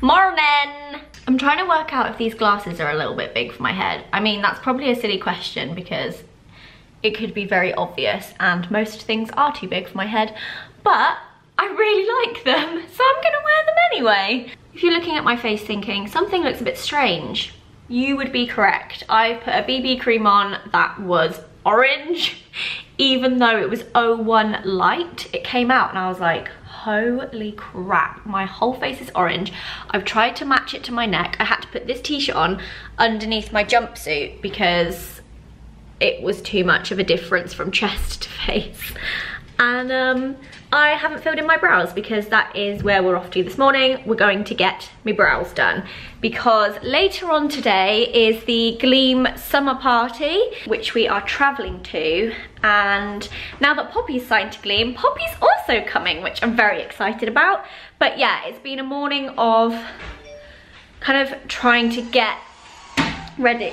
Morning! I'm trying to work out if these glasses are a little bit big for my head. I mean, that's probably a silly question because it could be very obvious and most things are too big for my head, but I really like them, so I'm gonna wear them anyway. If you're looking at my face thinking something looks a bit strange, you would be correct. I put a BB cream on that was orange, even though it was 01 light. It came out and I was like, holy crap, my whole face is orange. I've tried to match it to my neck. I had to put this t-shirt on underneath my jumpsuit because it was too much of a difference from chest to face. And I haven't filled in my brows because that is where we're off to this morning. We're going to get my brows done because later on today is the Gleam summer party, which we are traveling to. And now that Poppy's signed to Gleam, Poppy's also coming, which I'm very excited about. But yeah, it's been a morning of kind of trying to get ready.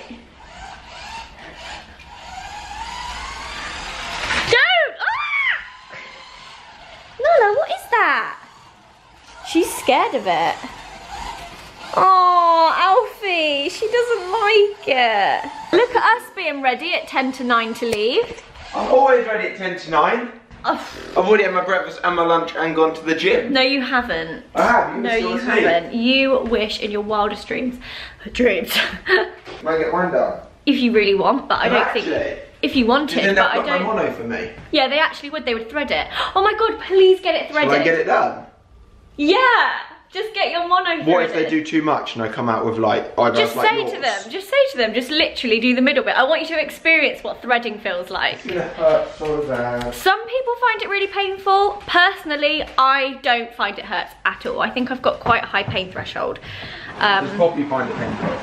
Nala, what is that? She's scared of it. Oh, Alfie, she doesn't like it. Look at us being ready at 10 to 9 to leave. I'm always ready at 10 to 9. I've already had my breakfast and my lunch and gone to the gym. No, you haven't. I have. No, you haven't. You wish in your wildest dreams. Dreams. Can I get mine done? If you really want, but I don't think... If you wanted, but I don't... my mono for me? Yeah, they actually would. They would thread it. Oh my god, please get it threaded. Shall I get it done? Yeah! Just get your mono threaded. What if they do too much and I come out with like eyebrows just like say yours? to them, just literally do the middle bit. I want you to experience what threading feels like. It's gonna hurt so bad. Some people find it really painful. Personally, I don't find it hurts at all. I think I've got quite a high pain threshold. Does Poppy find it painful?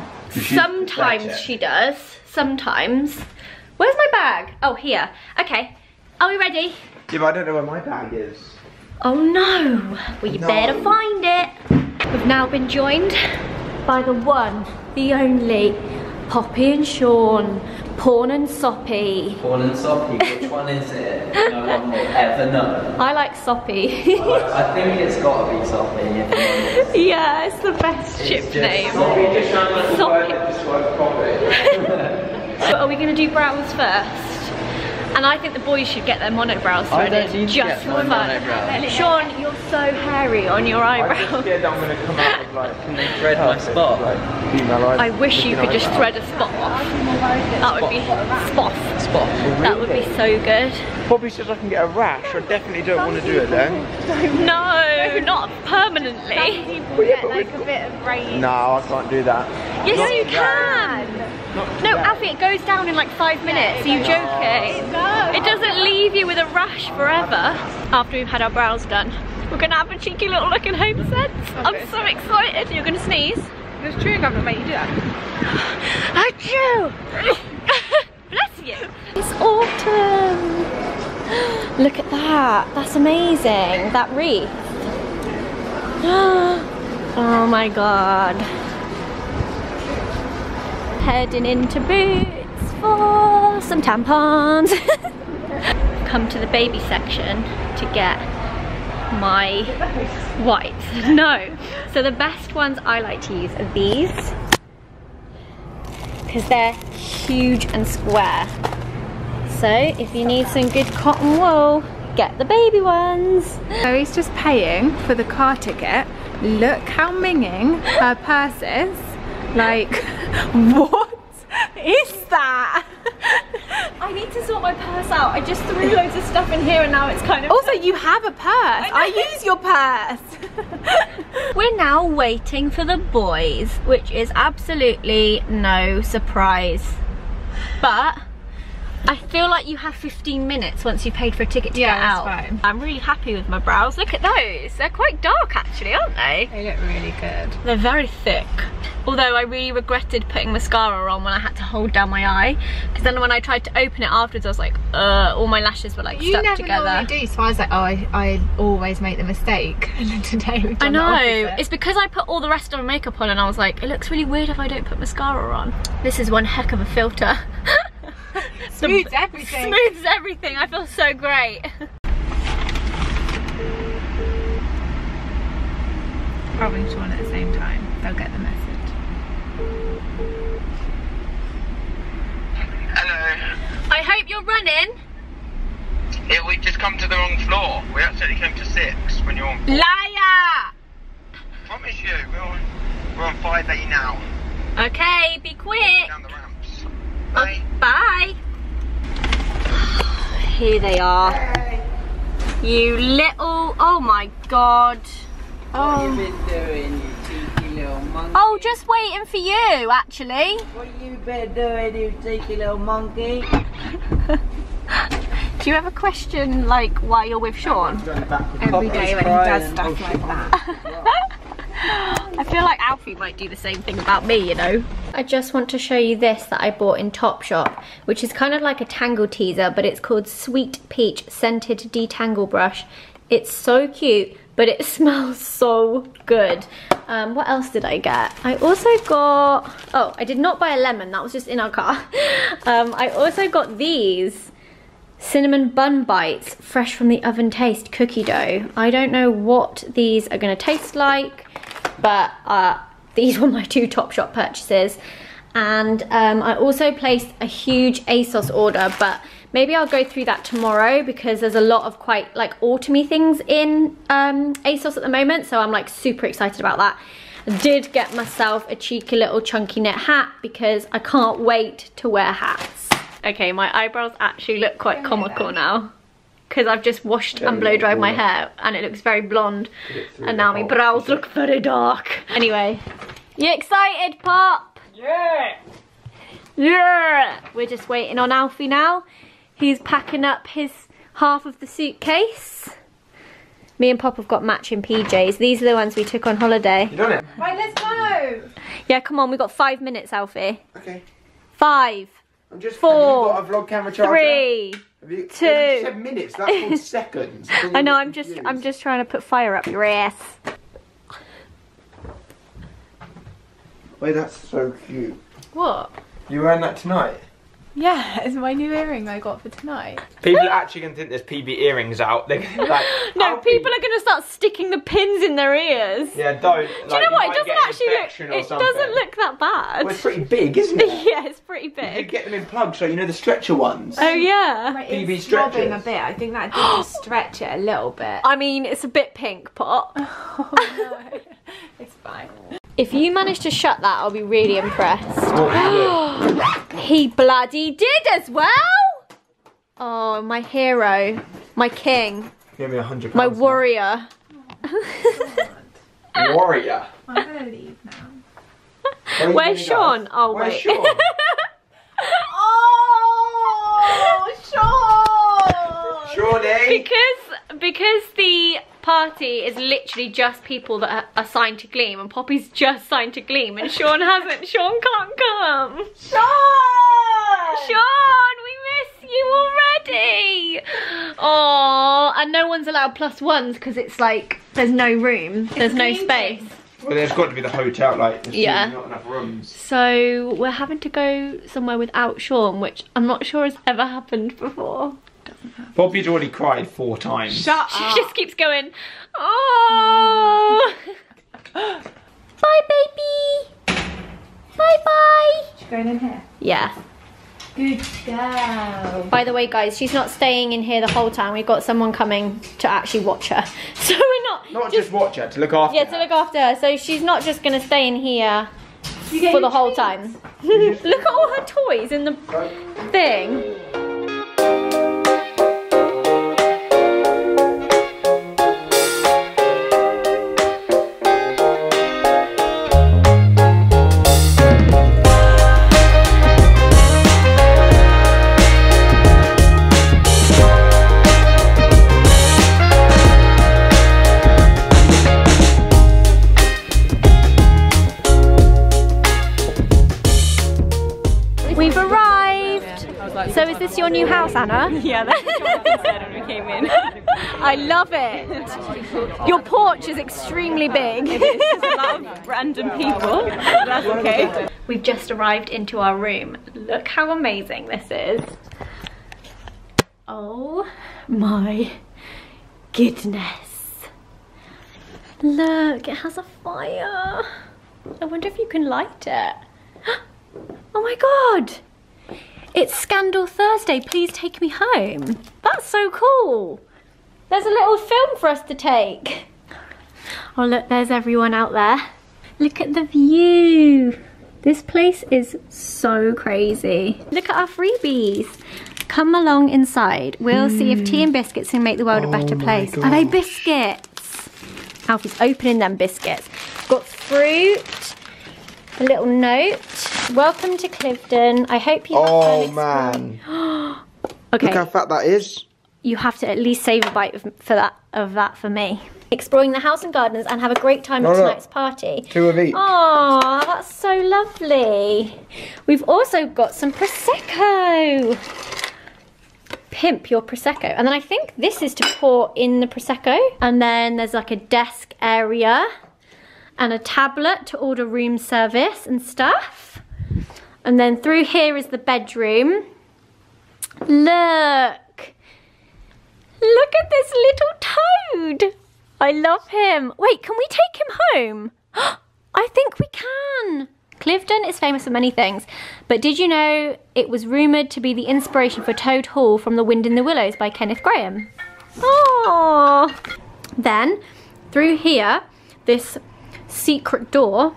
Sometimes she does. Sometimes. Where's my bag? Oh, here. Okay. Are we ready? Yeah, but I don't know where my bag is. Oh no. Well, you better find it. We've now been joined by the one, the only, Poppy and Sean. Porn and Soppy. Porn and Soppy, which one is it? No one will ever know. I like Soppy. I think it's got to be Soppy, if I'm honest. Yeah, it's the best chip name. Soppy. Just sounds like a word that describes Poppy. So are we going to do brows first? And I think the boys should get their monobrows threaded just for fun. Sean, you're so hairy on your eyebrows. I'm just scared that I'm going to come out with like... Can they thread my spot? I wish you could just thread a spot off. That would be spot. That would be so good. Poppy says I can get a rash. I definitely don't want to do it then. No, not permanently. People get like a bit of rain. No, I can't do that. Yes, you can. No, Alfie, it goes down in like 5 minutes. Are you joking? It doesn't leave you with a rash forever. After we've had our brows done, we're gonna have a cheeky little look in HomeSense. I'm so excited. You're gonna sneeze. There's chewing gum that make you do that. Achoo! Bless you. It's autumn. Look at that. That's amazing. That wreath. Oh my god. Heading into Boots for some tampons. Come to the baby section to get my whites. No. So the best ones I like to use are these because they're huge and square. So if you need some good cotton wool, get the baby ones. Chloe's just paying for the car ticket. Look how minging her purse is. Like, what is that? I need to sort my purse out. I just threw loads of stuff in here and now it's kind of... Also, you have a purse. I use your purse. We're now waiting for the boys, which is absolutely no surprise. But I feel like you have 15 minutes once you've paid for a ticket to get out. Fine. I'm really happy with my brows. Look at those. They're quite dark actually, aren't they? They look really good. They're very thick. Although I really regretted putting mascara on when I had to hold down my eye. Because then when I tried to open it afterwards, I was like, all my lashes were like stuck together. You never normally do, so I was like, oh, I always make the mistake. And then today we've done I know. the opposite. It's because I put all the rest of my makeup on and I was like, it looks really weird if I don't put mascara on. This is one heck of a filter. Smooths everything. Smooths everything. I feel so great. Rob and Sean at the same time. They'll get the message. Hello. I hope you're running. Yeah, we just come to the wrong floor. We actually came to 6 when you're on. Liar! Promise you, we're on 5A now. Okay, be quick. Down the ramps. Bye. Bye. Here they are. Hey. You little, oh my god. What have you been doing, you cheeky little monkey? Oh, just waiting for you, actually. What have you been doing, you cheeky little monkey? Do you ever question, like, why you're with Sean? Every day when he does stuff like that. I feel like Alfie might do the same thing about me, you know. I just want to show you this that I bought in Topshop, which is kind of like a tangle teaser, but it's called Sweet Peach Scented Detangle Brush. It's so cute, but it smells so good. What else did I get? I also got, oh, I did not buy a lemon, that was just in our car. I also got these cinnamon bun bites, fresh from the oven taste cookie dough. I don't know what these are gonna taste like, but these were my 2 Topshop purchases. And I also placed a huge ASOS order, but maybe I'll go through that tomorrow because there's a lot of quite like autumny things in ASOS at the moment, so I'm like super excited about that. I did get myself a cheeky little chunky knit hat because I can't wait to wear hats. Okay, my eyebrows actually look quite comical now because I've just washed and blow dried my hair and it looks very blonde, and now my brows look very dark. Anyway, you excited, Pop? Yeah! Yeah! We're just waiting on Alfie now. He's packing up his half of the suitcase. Me and Pop have got matching PJs. These are the ones we took on holiday. You done it? Right, let's go! Yeah, come on, we've got 5 minutes, Alfie. Okay. 5, I'm just. 4, have you got a vlog camera charger? 3, Have you, 2. You said minutes. That's called seconds. I know, I'm just trying to put fire up your ass. Wait, that's so cute. What? You wearing that tonight? Yeah, it's my new earring I got for tonight. People are actually gonna think there's PB earrings out. They're gonna, like, No, people are going to start sticking the pins in their ears. Yeah, don't. Do you know what? It doesn't actually look. It doesn't look that bad. Well, it's pretty big, isn't it? Yeah, it's pretty You big. could get them in plugs, so you know the stretcher ones. Oh yeah. Right, PB it's throbbing stretchers. a bit. I think that did just stretch it a little bit. I mean, it's a bit pink, Pop. Oh no, it's fine. If you manage to shut that, I'll be really impressed. Oh, He bloody did as well. Oh, my hero, my king, give me £100. my warrior. Warrior. I'm gonna leave now. Where are you Where's gonna Sean? go? Oh Where's wait. Sean? Oh, Sean! Shawnee. Because the party is literally just people that are signed to Gleam, and Poppy's just signed to Gleam, and Sean hasn't. Sean can't come. Sean, we miss you already. Oh, and no one's allowed +1s because it's like there's no room, there's no space. Well, there's got to be the hotel, like, there's Yeah. not enough rooms. So we're having to go somewhere without Sean, which I'm not sure has ever happened before. Poppy's already cried 4 times. Shut She up. just keeps going, oh. Bye, baby. Bye-bye. She's going in here. Yeah. Good girl. By the way, guys, she's not staying in here the whole time. We've got someone coming to actually watch her. So we're Not just watch her, to look after yeah, her. to look after her. So she's not just going to stay in here for the whole time. Look at all her toys in the thing. We've arrived. So is this your new house, Anna? Yeah, that's what Jonathan said when we came in. I love it. Your porch is extremely big. There's a lot of random people. That's okay. We've just arrived into our room. Look how amazing this is. Oh my goodness. Look, it has a fire. I wonder if you can light it. Oh my God. It's Scandal Thursday, please take me home. That's so cool. There's a little film for us to take. Oh look, there's everyone out there. Look at the view. This place is so crazy. Look at our freebies. Come along inside. We'll see if tea and biscuits can make the world a better place. Are they biscuits? Alfie's opening them biscuits. Got fruit, a little note. Welcome to Cliveden. I hope you have fun exploring. Man. Okay. Look how fat that is. You have to at least save a bite of that for me. Exploring the house and gardens and have a great time at tonight's party. 2 of each. Oh, that's so lovely. We've also got some Prosecco. Pimp your Prosecco. And then I think this is to pour in the Prosecco. And then there's like a desk area and a tablet to order room service and stuff. And then through here is the bedroom. Look. Look at this little toad. I love him. Wait, can we take him home? I think we can. Cliveden is famous for many things, but did you know it was rumoured to be the inspiration for Toad Hall from The Wind in the Willows by Kenneth Grahame? Oh. Then, through here, this secret door,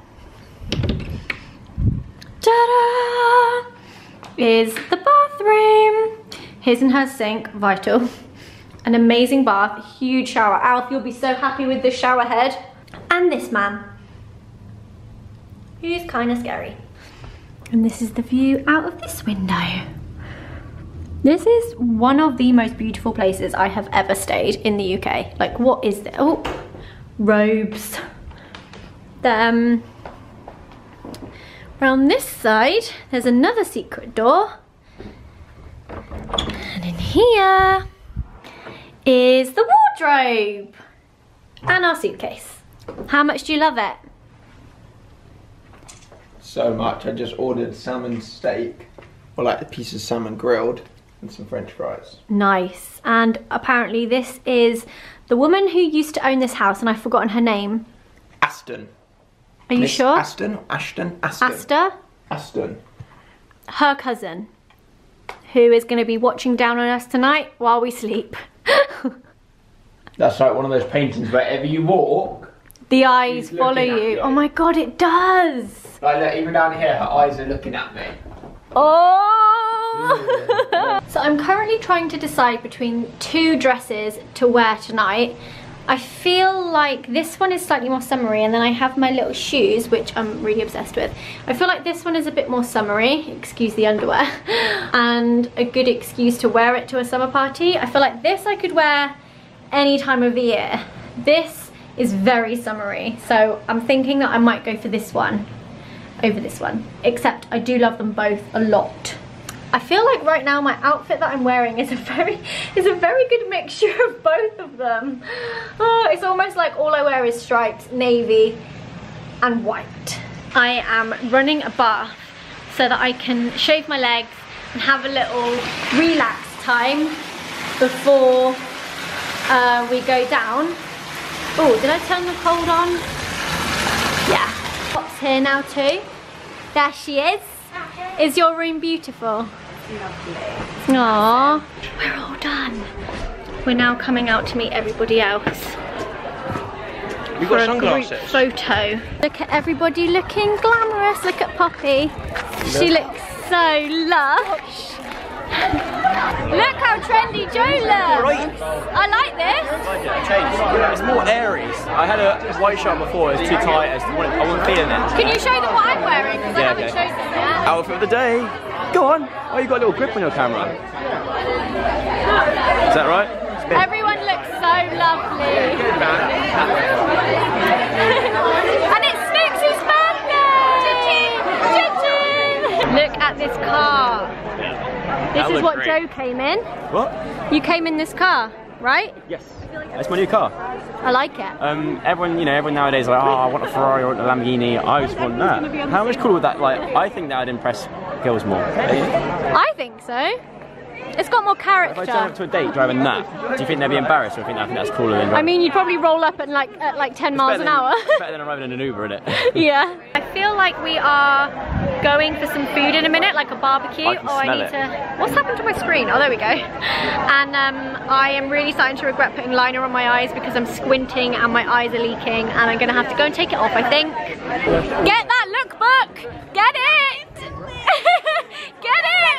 ta-da, is the bathroom. His and her sink, vital. An amazing bath, huge shower. Alf, you'll be so happy with this shower head. And this man. He's kind of scary. And this is the view out of this window. This is one of the most beautiful places I have ever stayed in the UK. Like, what is this? Oh, robes. Around this side, there's another secret door. And in here is the wardrobe and our suitcase. How much do you love it? So much. I just ordered salmon steak, or like a piece of salmon grilled, and some French fries. Nice. And apparently this is the woman who used to own this house, and I've forgotten her name. Aston. Are you Miss sure? Aston? Ashton? Aston. Asta? Aston. Her cousin, who is going to be watching down on us tonight while we sleep. That's like one of those paintings wherever you walk, the eyes she's follow looking at you. you. Oh my God, it does. Like look, even down here, her eyes are looking at me. Oh! So I'm currently trying to decide between 2 dresses to wear tonight. I feel like this one is slightly more summery, and then I have my little shoes, which I'm really obsessed with. I feel like this one is a bit more summery, excuse the underwear, and a good excuse to wear it to a summer party. I feel like this I could wear any time of the year. This is very summery, so I'm thinking that I might go for this one over this one, except I do love them both a lot. I feel like right now my outfit that I'm wearing is a very good mixture of both of them. Oh, it's almost like all I wear is stripes, navy and white. I am running a bath so that I can shave my legs and have a little relax time before we go down. Oh, did I turn the cold on? Yeah. Pop's here now too. There she is. Is your room beautiful? Lovely. Aww. We're all done. We're now coming out to meet everybody else. You For got a sunglasses? group photo. Look at everybody looking glamorous. Look at Poppy. She looks so lush. Look how trendy Joe looks. Right. I like this. Changed. It's more airy. I had a white shirt before, it was too tight, I wasn't feeling it. Can you show them what I'm wearing? Because I Yeah, haven't okay. shown them yet. Outfit of the day. Go on. Oh, you got a little grip on your camera. Is that right? Spin. Everyone looks so lovely. And it's Snooks' birthday! Look at this car. This is what Joe came in. What? You came in this car, right? Yes. That's my new car. I like it. Everyone nowadays is like, oh, I want a Ferrari or a Lamborghini. I just want that. How much cooler would that? Like, I think that would impress girls more. I think so. It's got more character. If I turn up to a date driving that, do you think they'd be embarrassed, or do you think that's cooler than driving? I mean, you'd probably roll up at like 10 miles an hour. It's better than arriving in an Uber, isn't it? Yeah. I feel like we are going for some food in a minute, like a barbecue. I can smell it. What's happened to my screen? Oh, there we go. And I am really starting to regret putting liner on my eyes because I'm squinting and my eyes are leaking, and I'm gonna have to go and take it off, I think. Get that lookbook! Get it! Get it!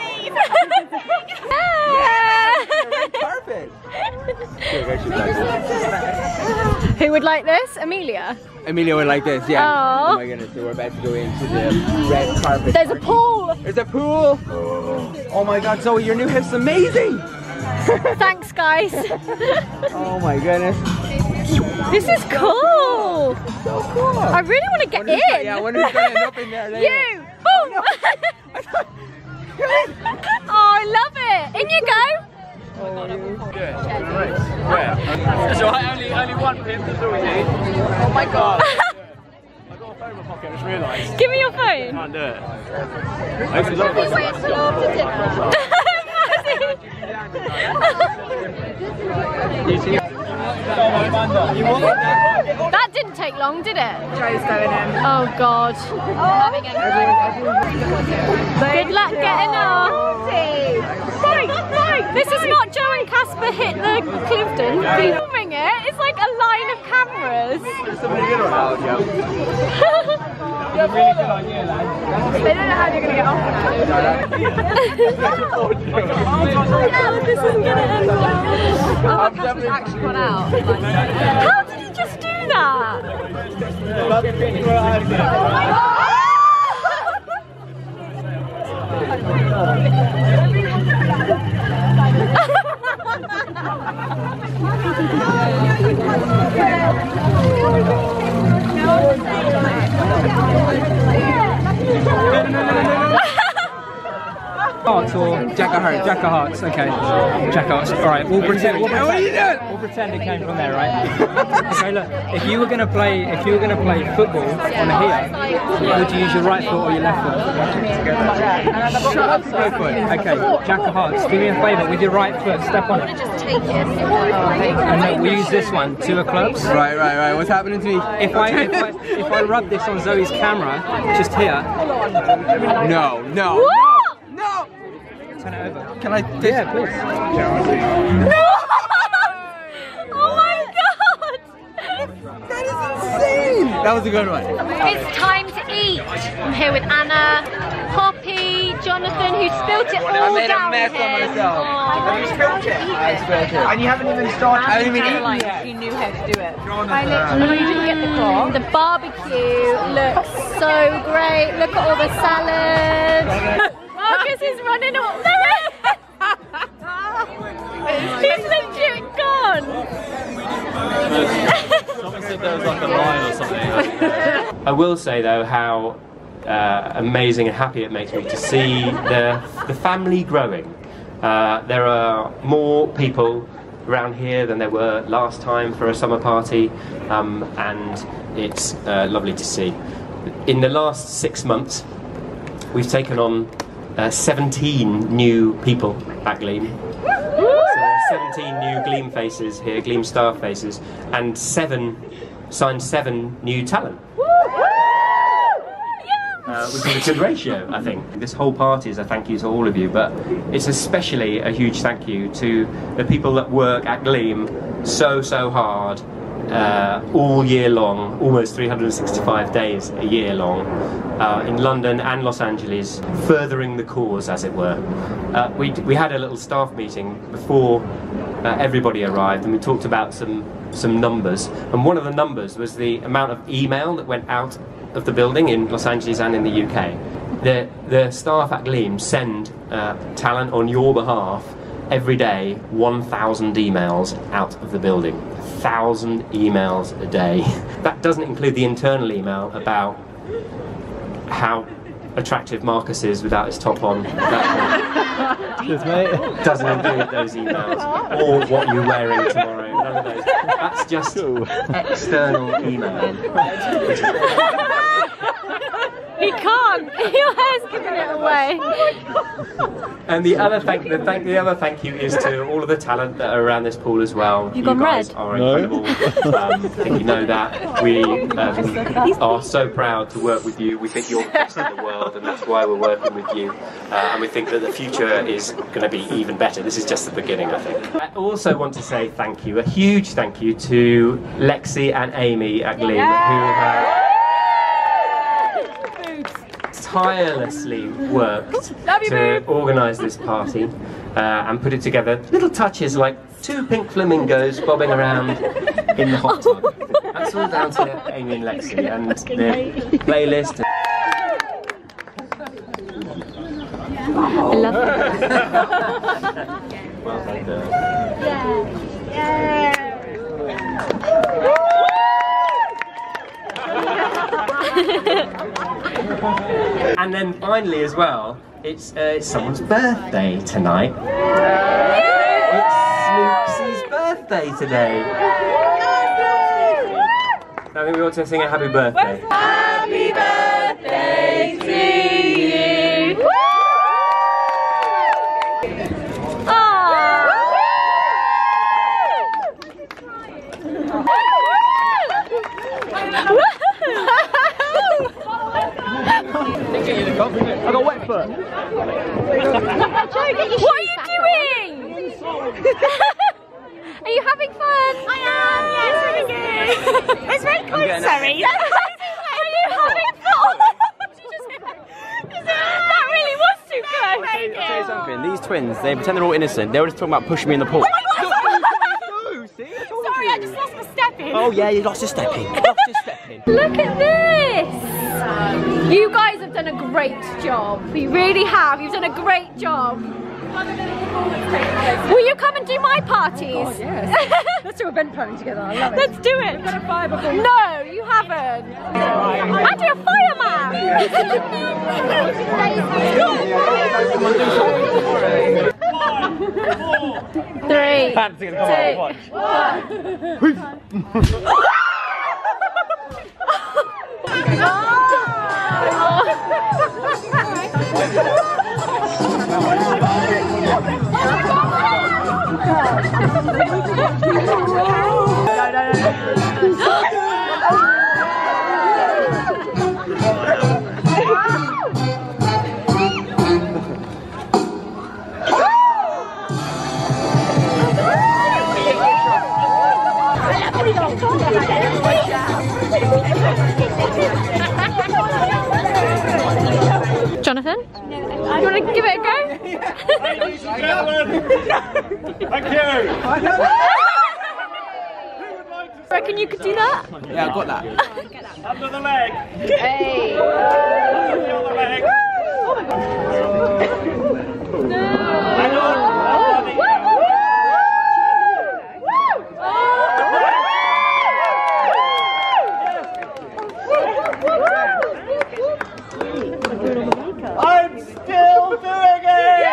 Perfect. Who would like this? Amelia? Amelia would like this, yeah. Aww. Oh my goodness, so we're about to go into the red carpet. There's a pool! There's a pool! Oh my god, Zoe, your new hair's amazing! Thanks, guys. Oh my goodness. This is cool! So cool! I really want to get in! Yeah, I wonder who's going to end up in there later. You! Boom! Oh, I love it! In you go! So only one pin to do it. Oh my god. I got a phone in my pocket, I just realised. Give me your phone. Can't do it. Wait till after dinner. That didn't take long, did it? Joe's going in. Oh god. Good luck getting off. This is not Joe and Casper hit the Clifton. Filming it. It's like a line of cameras. They don't know how you're going to get off. This isn't going to end well. Oh, Casper's actually gone out. How did he just do that? Hearts or Jack of Hearts? Jack of Hearts, okay. Jack of Hearts. Alright, we'll pretend it came from there, right? Okay, look, if you were gonna play football on here, would you use your right foot or your left foot? Shut up, go for it. Okay, Jack of Hearts, do me a favour, with your right foot, step on it. And then we use this one, 2 of clubs. Right. What's happening to me? If I rub this on Zoe's camera, just here. No. Turn it over. Can I? Yeah, please. No! Oh my god! That is insane! That was a good one. It's time to eat. I'm here with Anna, Poppy, Jonathan, who spilt it all I made down a mess here. on myself. Oh. Have you spilled it? I spilled it. And you haven't even started. I haven't even eaten yet. He knew how to do it. You didn't get the claw. The barbecue looks so great. Look at all the salad. Marcus is running all the He's legit gone. Someone said there was like a line or something. I will say though how amazing and happy it makes me to see the family growing. There are more people around here than there were last time for a summer party, and it's lovely to see. In the last 6 months, we've taken on 17 new people at Gleam. So 17 new Gleam faces here, Gleam staff faces, and signed 7 new talent. Which is a good ratio, I think. This whole party is a thank you to all of you, but it's especially a huge thank you to the people that work at Gleam so hard all year long, almost 365 days a year long, in London and Los Angeles, furthering the cause, as it were. We had a little staff meeting before everybody arrived, and we talked about some numbers, and one of the numbers was the amount of email that went out of the building in Los Angeles and in the UK. The staff at Gleam send talent on your behalf every day 1,000 emails out of the building. 1,000 emails a day. That doesn't include the internal email about how attractive Marcus is without his top on. Doesn't include those emails. Or what you're wearing tomorrow. None of those. That's just external email. He can't! Your hair's giving it away. And the other thank you is to all of the talent that are around this pool as well. You guys are incredible. I think you know that. We are so proud to work with you. We think you're the best in the world, and that's why we're working with you. And we think that the future is going to be even better. This is just the beginning, I think. I also want to say thank you, a huge thank you to Lexi and Amy at Gleam, who have tirelessly worked to organise this party and put it together. Little touches like 2 pink flamingos bobbing around in the hot tub. That's all down to Amy and Lexi and the playlist. I love it. Well done. And then finally as well, it's someone's birthday tonight. It's Snoopsy's birthday today. I think we ought to sing a happy birthday. Happy birthday to you! I got wet foot. What are you doing? Are you having fun? I am, yeah, it's really good. It's very cold, sorry. Are you having fun? That really was too good. I'll tell you something, these twins, they pretend they're all innocent. They were just talking about pushing me in the pool. Sorry, I just lost my step in. Oh yeah, you lost your step in. Look at this! You guys have done a great job. You really have. You've done a great job. Will you come and do my parties? Oh, yes. Let's do event planning together. I love it. Let's do it. We've got a fire before. No, you haven't. And you're a fireman. 3, 2, 1. Jonathan, you want to give it a go? Ladies and gentlemen, thank you. Reckon you could do that? Yeah, I got that. Under the leg. Hey. Under the other leg. Hang on. I'm still doing it!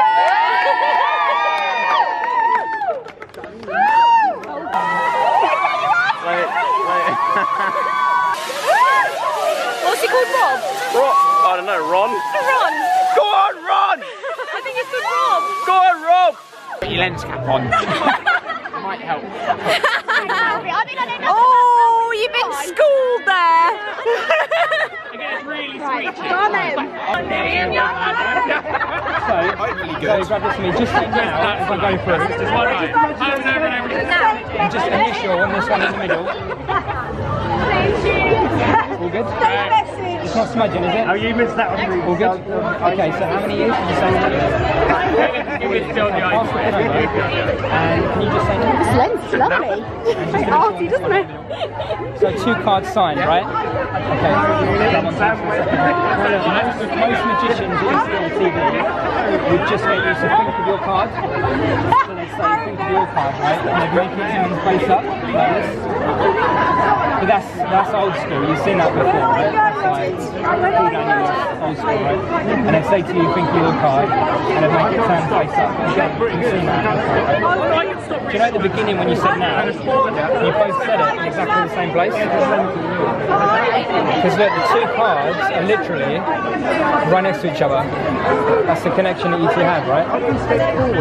What's he called, Rob? I don't know, Ron? Ron. Go on, Ron! I think it's the Rob. Go on, Rob! Put your lens cap on. Might help. Oh, you've been schooled there. It's really Right. sweet. Come on. So grab this for me. Just say now as I go through. Just one eye. Hands over and everything. And just initial on this one in the middle. All good? It's not smudging, is it? Oh, you missed that one. All good? Okay, so how many years did you say? Give it still the Pass the pen over. And can you just say no? This lens is lovely. Very arty, doesn't it? So 2 cards signed, right? Okay. Most magicians that you see on TV would just get you to think of your card. So they say think of your card, right? And they'd make it someone's face up like this. But that's old school. You've seen that before, right? That's like pull down your old useful, right? And then say to you, think of your card, and then make it turn face up. Again, you can see that. Do you know at the beginning when you said now, you both said it in exactly the same place? Because look, the two cards are literally right next to each other. That's the connection that you two have, right? Well, look,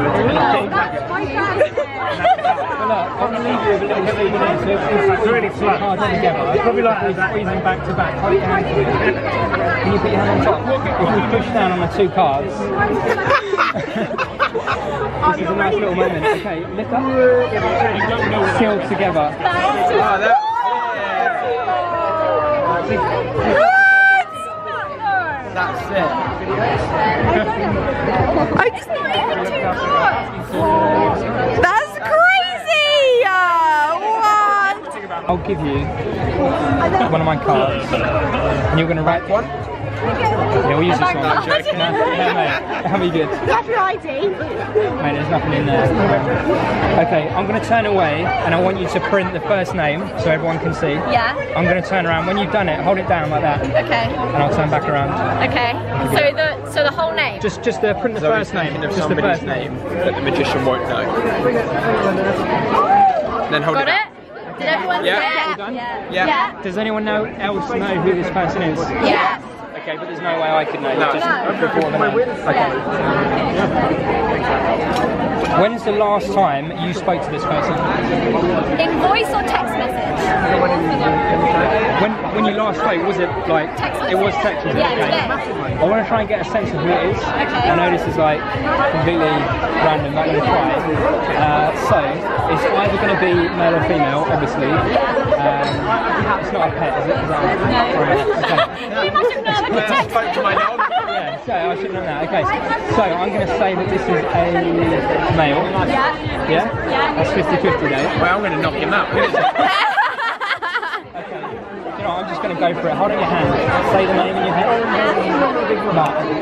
I'm going to leave you with a little souvenir. So if you really two cards together, probably like squeezing back to back. Can you put your hand on top? If we push down on the two cards. This is a nice little moment. Okay, lift up. Sealed together. That's it. Oh, it's not even two cards. That's crazy. What? I'll give you one of my cards, and you're going to write one. Yeah, we'll use this one. No, mate, that'll be good. That's your ID. Mate, there's nothing in there. Okay, I'm going to turn away, and I want you to print the first name so everyone can see. Yeah. I'm going to turn around. When you've done it, hold it down like that. Okay. And I'll turn back around. Okay. So the whole name. Just print the first name. Of Just the first name that the magician won't know. Then hold Got it. it? Did everyone Yeah. say All it? done? Yeah. Does anyone else know who this person is? Yes. Okay, but there's no way I could know. No. Just before the name. Okay. When's the last time you spoke to this person? In voice or text message? When you last spoke, was it like Text it was text? Was it? Yeah, Okay. today. I want to try and get a sense of who it is. Okay. I know this is like completely random, but I'm going to try. So it's either going to be male or female, obviously. It's not a pet, is it? Is that right? Okay. You must have known. I spoke to my dog. Yeah, so I should know that. Okay, so I'm going to say that this is a male. Yeah. Yeah? That's 50-50 though. Well, I'm going to knock him out. Okay. You know, I'm just going to go for it. Hold on your hand. Say the name in your head. Mark. How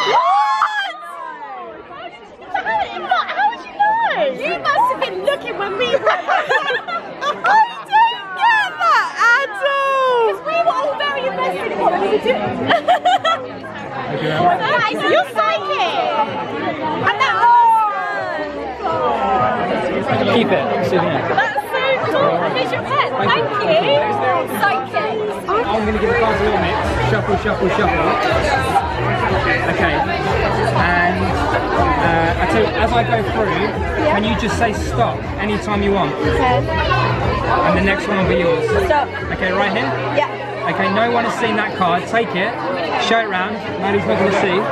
would you know? You must have been looking when we were. I don't get that at all. We were all very invested in what we were doing. Nice, you're psychic. And that. Keep it. Souvenir. That's so cool. Here's your pen. Thank you. Psychic. I'm going to give the cards a little mix. Shuffle, shuffle, shuffle. Okay. And I tell you, as I go through, can you just say stop anytime you want? Okay. And the next one will be yours. Stop. Okay, right here? Yeah. Okay, no one has seen that card. Take it, show it round. Maddie's not going to see.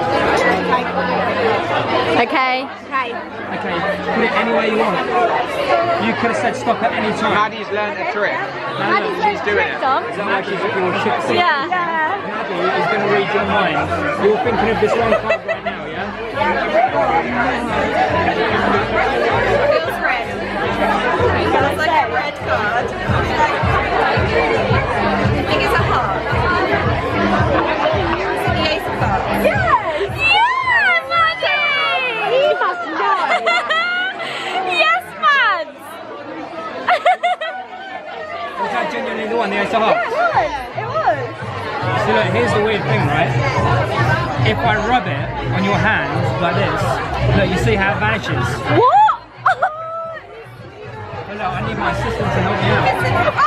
Okay. Okay, put it anywhere you want. You could have said stop at any time. Maddie's learned a trick. She's doing it. Is that why she's looking all shifty? Yeah. Maddie is going to read your mind. You're thinking of this one card right now, yeah? Feels red. Feels like a red card. I think it's a heart. The ace of hearts. Yes! Yeah, Maddie! You must know. Yes, Mads! Was that genuinely the one, the Ace of Hearts? It was. So look, here's the weird thing, right? If I rub it on your hand like this, look, you see how it vanishes. What? But look, I need my assistant to help me out. Oh,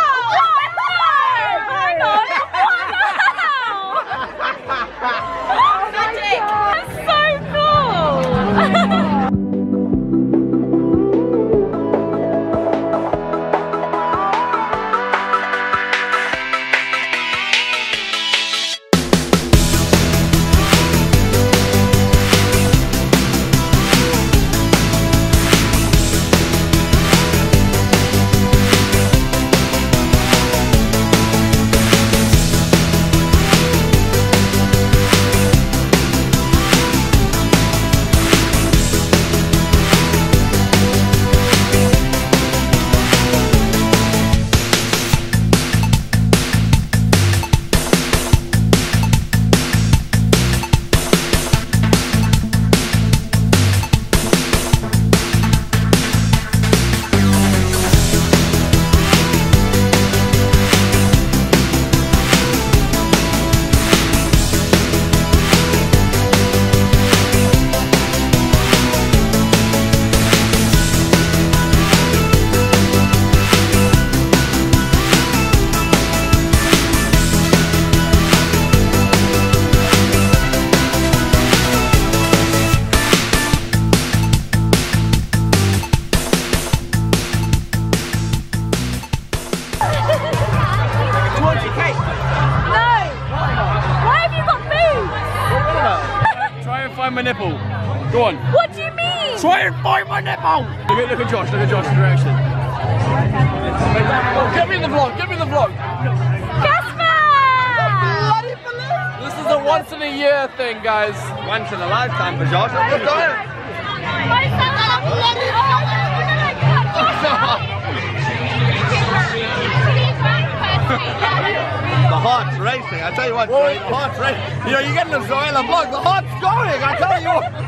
hang on. Wow. Magic. That's so cool. find my nipple. Go on. What do you mean? Try and find my nipple. Look at Josh. Look at Josh's reaction. Get me the vlog. Get me the vlog. Casper! This is a once in a year thing, guys. Once in a lifetime for Josh. The heart's racing, I tell you what, the heart's racing. You know, you're getting a Zoella vlog, the heart's going, I tell you what.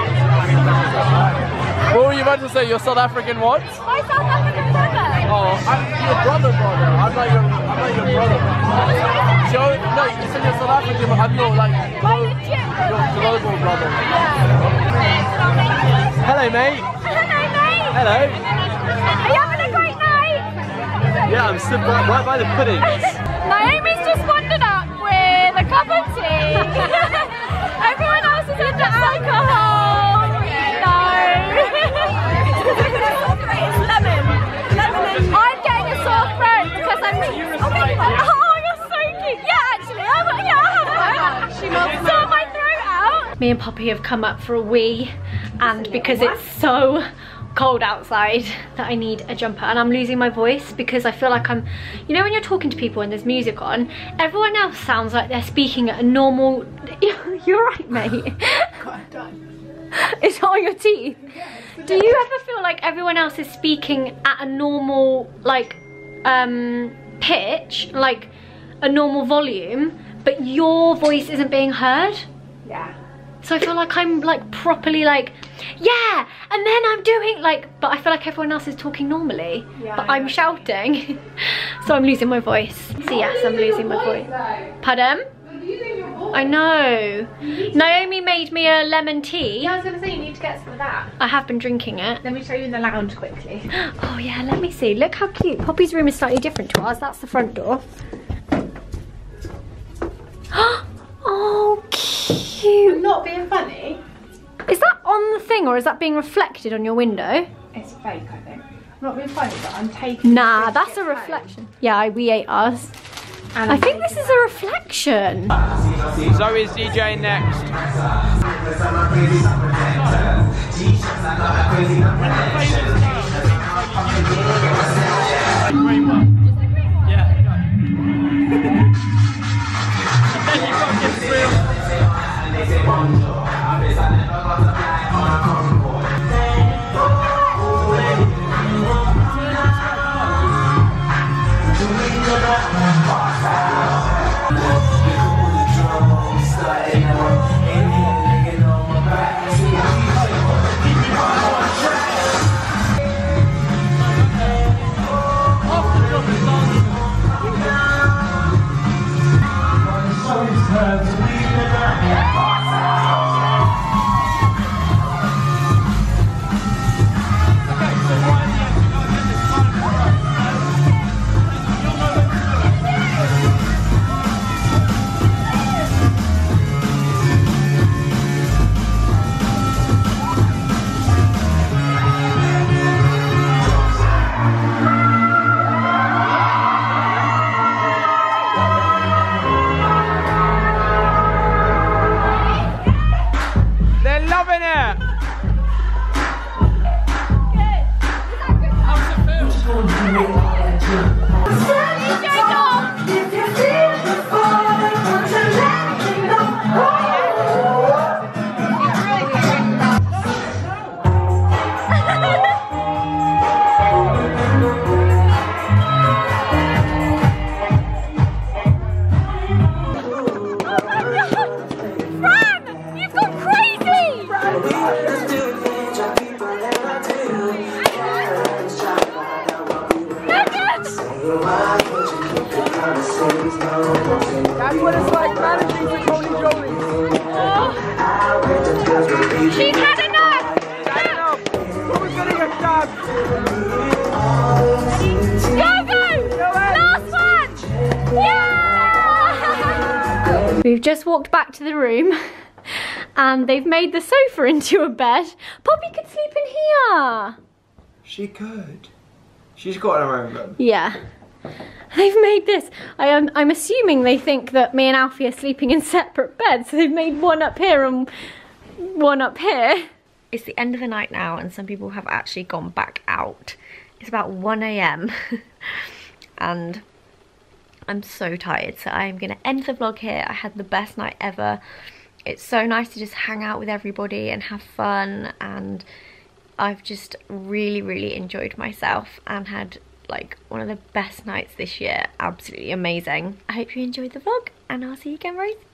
What were you about to say? Your South African what? My South African brother! Oh, your brother. I'm not your brother. Joe, no, you said you're South African, but I'm your like your global brother. Hello, mate. Hello, mate! Hello. Are you having a great night? Yeah, I'm stood right by the puddings. Naomi's just wandered up with a cup of tea. Everyone else is into alcohol. No. It's lemon. I'm getting a sore throat because I'm. Oh, you're so cute. Yeah, actually, I have. She sort my throat out. Me and Poppy have come up for a wee, and because it's so cold outside that I need a jumper, and I'm losing my voice because I feel like I'm, you know when you're talking to people and there's music on, everyone else sounds like they're speaking at a normal. You're right, mate. It's all your teeth. Do you ever feel like everyone else is speaking at a normal like pitch, like a normal volume, but your voice isn't being heard? Yeah. So I feel like I'm like properly like, yeah, and then I'm doing like, but I feel like everyone else is talking normally, but I'm shouting. So I'm losing my voice. So yes, I'm losing my voice. Pardon? I know. Naomi made me a lemon tea. Yeah, I was gonna say you need to get some of that. I have been drinking it. Let me show you in the lounge quickly. Oh yeah, let me see. Look how cute. Poppy's room is slightly different to ours. That's the front door. Oh, cute. I'm not being funny. Is that on the thing or is that being reflected on your window? It's fake, I think. I'm not being funny, but I'm taking. Nah, that's a reflection. Yeah, we ate ours. And I think this is a reflection. Zoe's DJing next. That's what it's like managing with Holy Jolie. She's had enough! Who's gonna get stabbed? Go! Last one! Yeah! We've just walked back to the room and they've made the sofa into a bed. Poppy could sleep in here. She could. She's got her own room. Yeah. They've made this. I'm assuming they think that me and Alfie are sleeping in separate beds, so they've made one up here and one up here. It's the end of the night now and some people have actually gone back out. It's about 1 AM and I'm so tired, so I'm gonna end the vlog here. I had the best night ever. It's so nice to just hang out with everybody and have fun, and I've just really enjoyed myself and had like one of the best nights this year. Absolutely amazing. I hope you enjoyed the vlog and I'll see you again very soon.